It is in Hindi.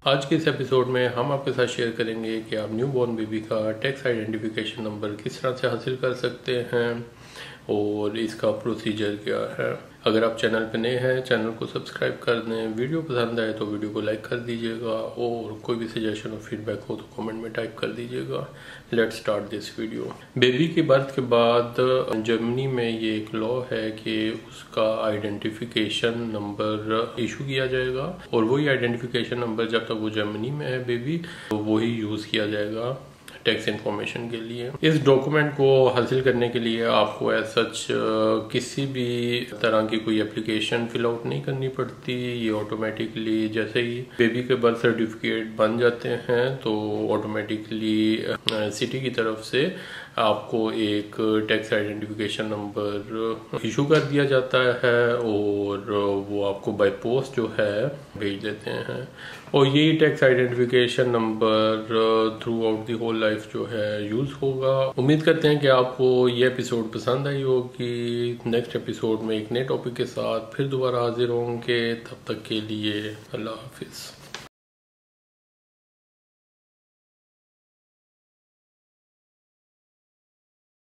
आज के इस एपिसोड में हम आपके साथ शेयर करेंगे कि आप न्यू बॉर्न बेबी का टैक्स आइडेंटिफिकेशन नंबर किस तरह से हासिल कर सकते हैं और इसका प्रोसीजर क्या है। अगर आप चैनल पर नए हैं, चैनल को सब्सक्राइब कर दें। वीडियो पसंद आए तो वीडियो को लाइक कर दीजिएगा और कोई भी सजेशन और फीडबैक हो तो कमेंट में टाइप कर दीजिएगा। Let's start this video. Baby के बर्थ के बाद जर्मनी में ये एक लॉ है कि उसका आइडेंटिफिकेशन नंबर इशू किया जाएगा और वही आइडेंटिफिकेशन नंबर जब तक वो जर्मनी में है बेबी तो वही यूज़ किया जाएगा टैक्स इन्फॉर्मेशन के लिए। इस डॉक्यूमेंट को हासिल करने के लिए आपको एज सच किसी भी तरह की कोई एप्लीकेशन फिल आउट नहीं करनी पड़ती। ये ऑटोमेटिकली जैसे ही बेबी के बर्थ सर्टिफिकेट बन जाते हैं तो ऑटोमेटिकली सिटी की तरफ से आपको एक टैक्स आइडेंटिफिकेशन नंबर इशू कर दिया जाता है और वो आपको बाय पोस्ट जो है भेज देते हैं और यही tax identification number throughout the whole life जो है यूज़ होगा। उम्मीद करते हैं कि आपको ये एपिसोड पसंद आई होगी। नेक्स्ट एपिसोड में एक नए टॉपिक के साथ फिर दोबारा हाजिर होंगे। तब तक के लिए अल्लाह हाफिज़।